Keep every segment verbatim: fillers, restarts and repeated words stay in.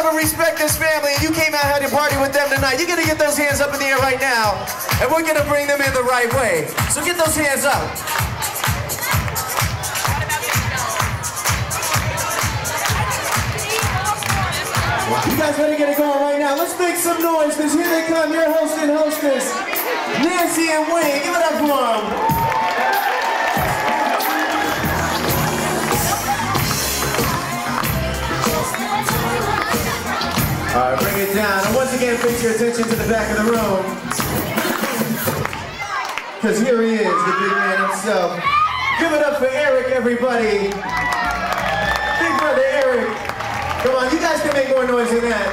to respect this family and you came out here to party with them tonight, you're going to get those hands up in the air right now, and we're going to bring them in the right way. So get those hands up. You guys ready to get it going right now? Let's make some noise, because here they come, your host and hostess, Nancy and Wayne. Give it up for them. All right, bring it down. And once again, fix your attention to the back of the room. Because here he is, the big man himself. Give it up for Eric, everybody. Big brother Eric. Come on, you guys can make more noise than that.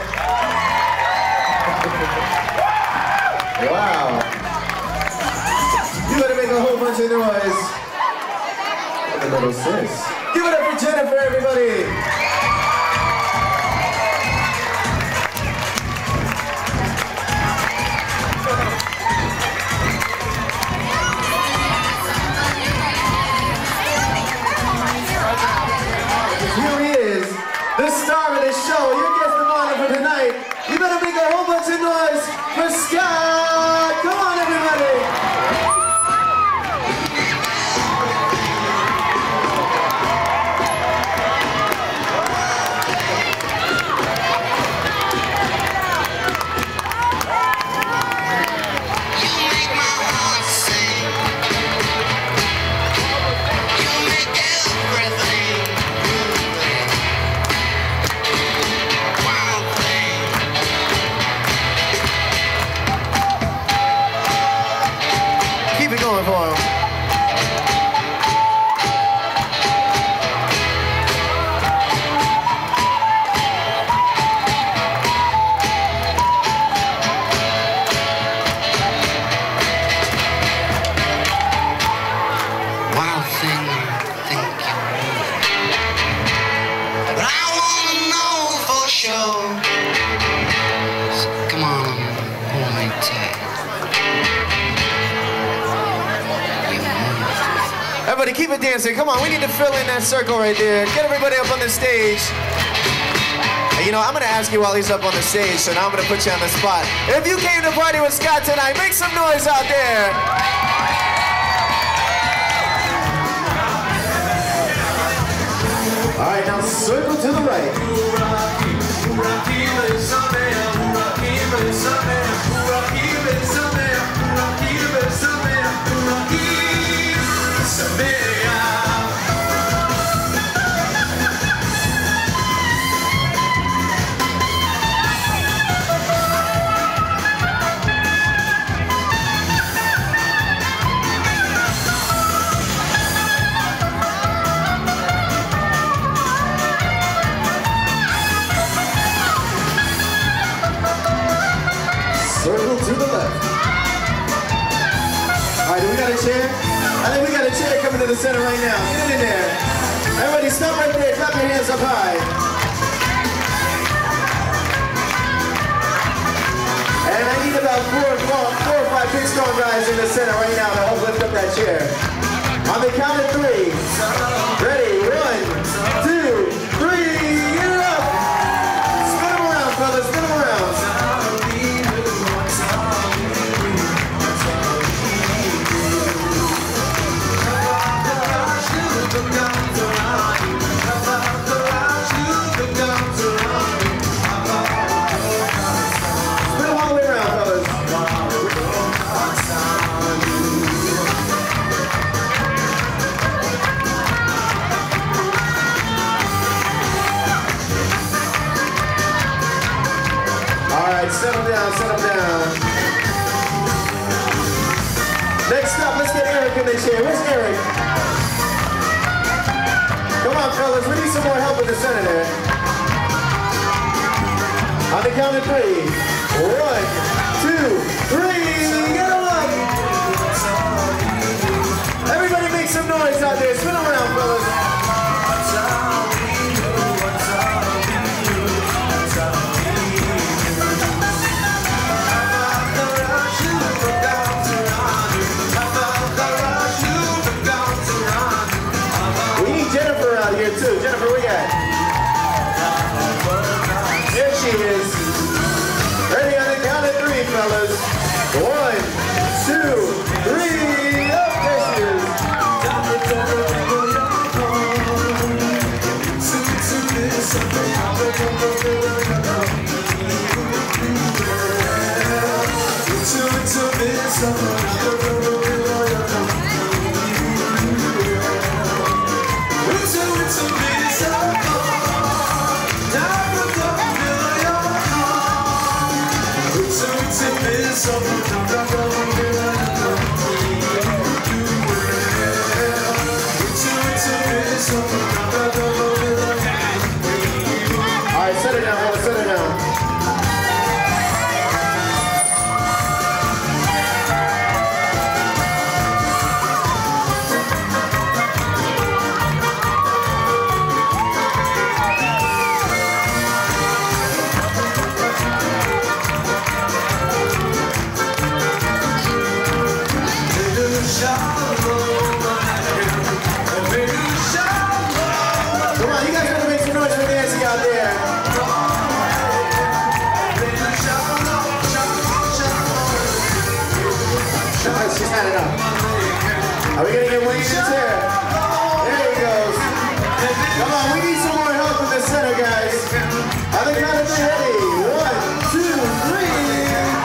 Wow. You better make a whole bunch of noise. What a little sis. Give it up for Jennifer, everybody. The star of this show, your guest of honor for tonight. You better make a whole bunch of noise for Scott. Come on, everybody. Everybody keep it dancing. Come on, we need to fill in that circle right there. Get everybody up on the stage. And you know, I'm going to ask you while he's up on the stage, so now I'm going to put you on the spot. If you came to party with Scott tonight, make some noise out there. All right, now circle to the right. Circle to the left. All right, do we got a chair? I think we got a chair coming to the center right now. Get it in there. Everybody stop right there. Clap your hands up high. And I need about four, four, four or five big strong guys in the center right now to help lift up that chair. On the count of three. Ready? One, two, three. Get it up. Spin them around, fellas. Spin them around. Settle down, settle down. Next up, let's get Eric in the chair. Where's Eric? Come on, fellas, we need some more help with the center there. On the count of three. One, two, three. Get them up. Everybody make some noise out there. Spin around, fellas. Jennifer, where you at? There she Alright, set it down, hold it, set it down. Come on, you guys gotta make some noise for Nancy out there. She's had enough. Are we gonna get Wayne in here? There he goes. Come on, we need some more help in the center, guys. On the count of three, ready? One, two, three.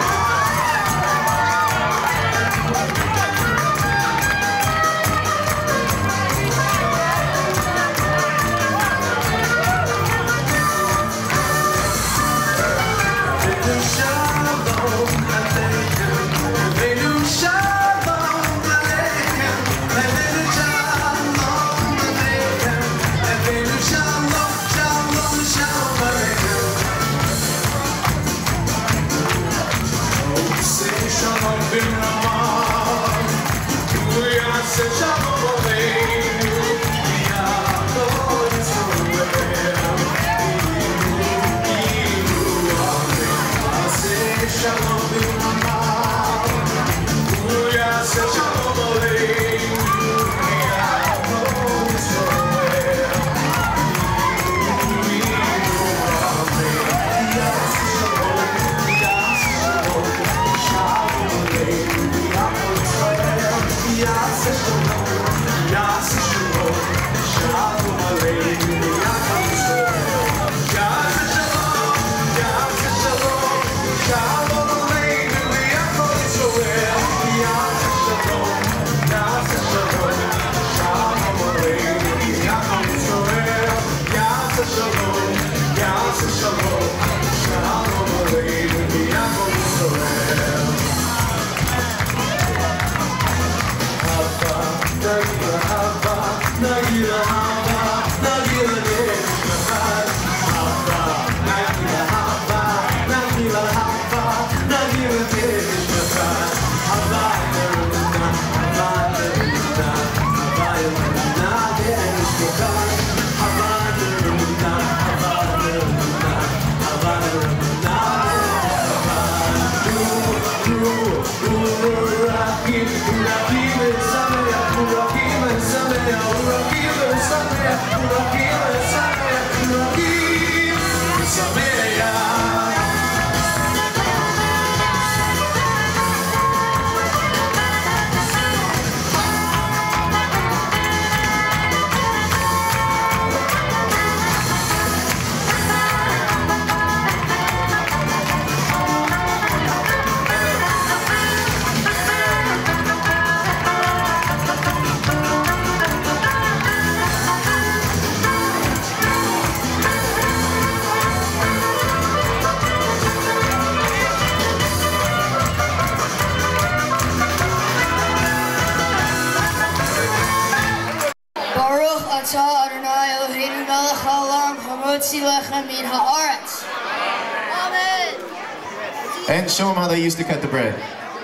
And show them how they used to cut the bread.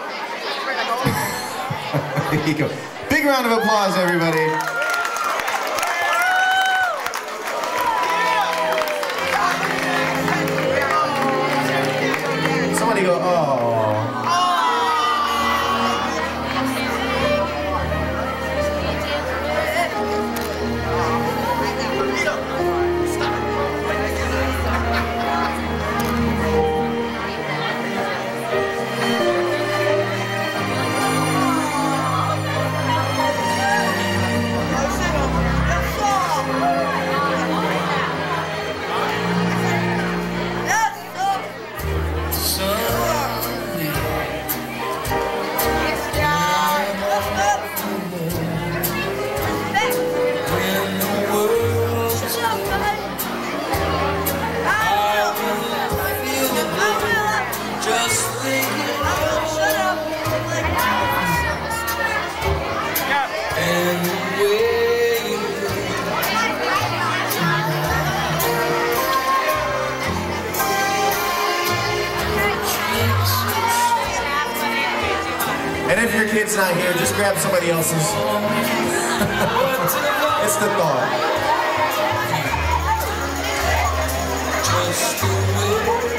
There you go. Big round of applause, everybody. Somebody go, oh. not here, just grab somebody else's. It's the thought. Just the way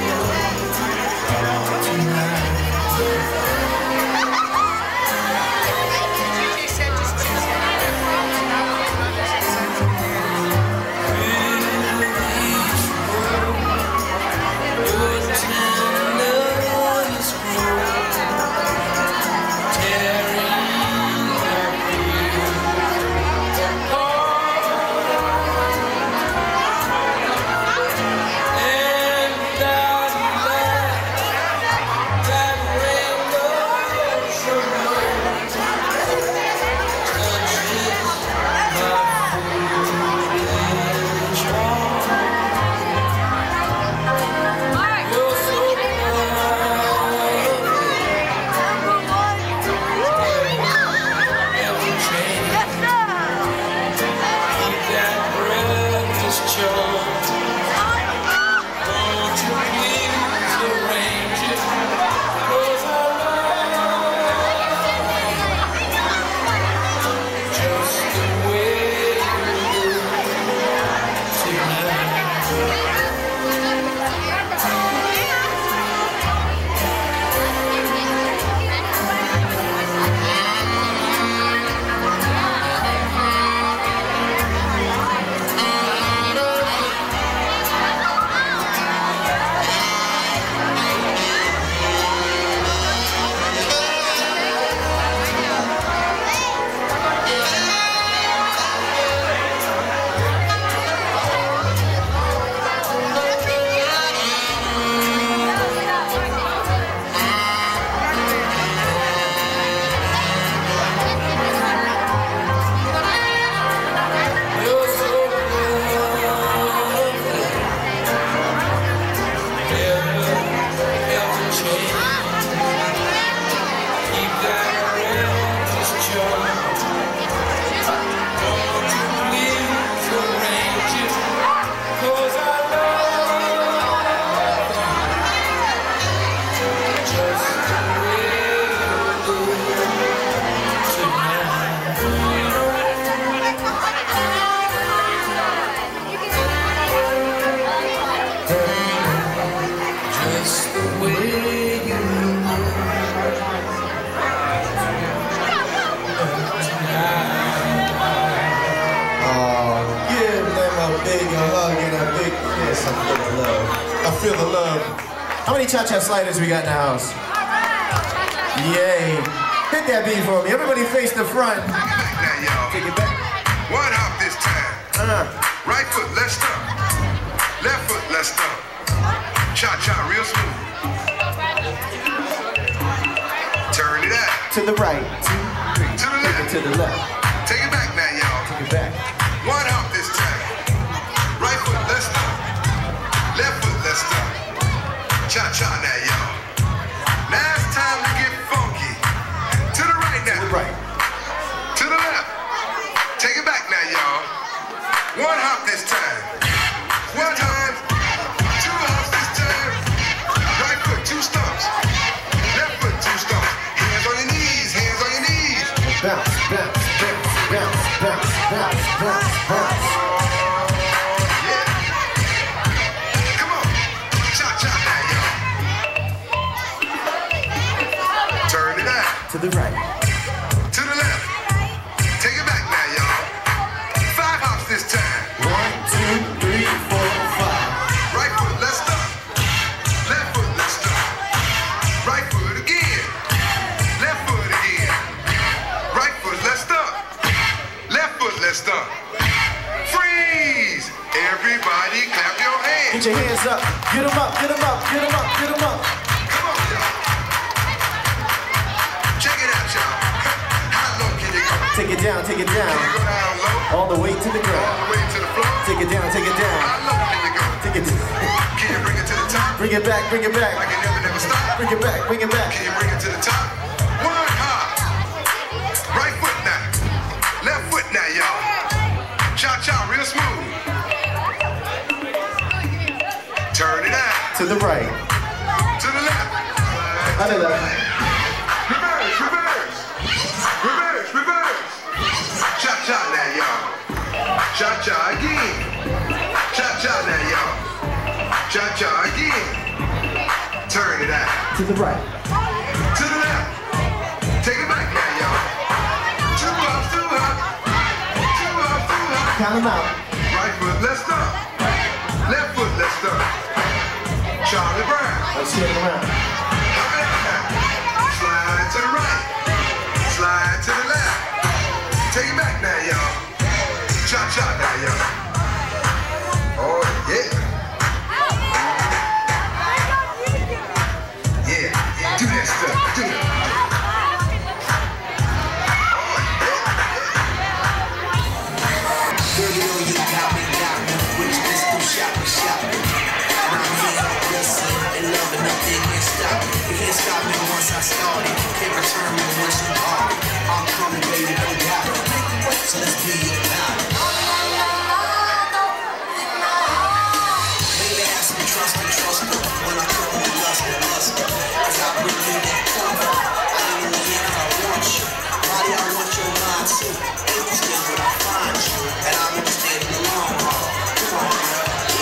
I feel the love. How many cha-cha sliders we got in the house? Yay. Hit that beat for me. Everybody face the front. Now, y'all. Take it back. One hop this time. Uh. Right foot, left stomp. Left foot, left stomp. Cha-cha, real smooth. Turn it out. To the right. Two, three. To the left. To the left. Take it back now, y'all. Take it back. One hop this time. Right foot, left stomp. Left foot, left stomp. Cha-cha now, y'all. Now it's time to get funky. To the right now. To the right. To the left. Take it back now, y'all. One hop this time. One time. Two hops this time. Right foot, two stumps. Left foot, two stumps. Hands on your knees. Hands on your knees. Bounce, bounce, bounce, bounce, bounce, bounce, bounce, bounce. To the right. To the left. Take it back now, y'all. Five hops this time. One, two, three, four, five. Right foot, left stomp. Left foot, left stomp. Right foot again. Left foot again. Right foot, left stomp. Left foot, left stomp. Freeze! Everybody clap your hands. Get your hands up. Get them up, get them up, get them up, get them up. Take it down, take it down. down low. All the way to the ground. All the way to the floor. Take it down, take it down. How low can you go? Take it down. Can you bring it to the top? Bring it back, bring it back. Like it never, never stop. Bring it back, bring it back. Can you bring it to the top? One hop. Right foot now. Left foot now, y'all. Cha-cha, real smooth. Turn it out. To the right. To the left. To the left. Reverse, reverse. Cha-cha again. Cha-cha now, y'all. Cha-cha again. Turn it out. To the right. To the left. Take it back now, y'all. Two hops, two hops. Two hops, two hops. Count them out. Right foot, let's stop. Left foot, let's stop. Charlie Brown. Let's spin around. Hop it out now. Slide to the right. Slide to the left. Take it back now, y'all. Cha-cha now, y'all. Oh, yeah. Yeah, yeah. Do that stuff. Do it. Baby, oh, you got me, got me. Which pistol shot me, shot me. And I'm here, listen, and loving nothing can't stop me. You can't stop me once I started. Can't return me once you bought it. I'm coming, baby, no doubt it. So let's be about it. Baby, ask me, trust me, trust me. When I come, you lust me, lust me. Cause I bring you that comfort. I ain't in the end, I want you. Body, I want your mind too. Ain't still what I find you. And I'm understanding the long haul. Come on, girl.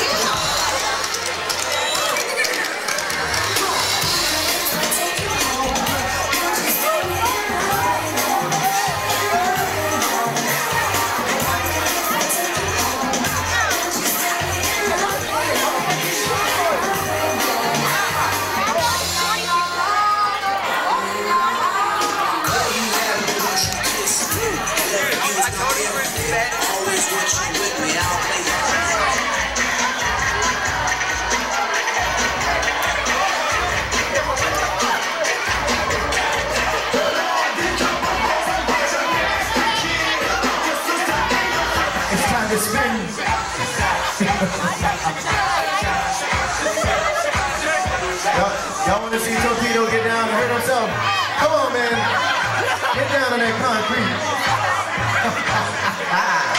Y'all want to see Torpedo get down and hurt himself? Come on, man. Get down on that concrete.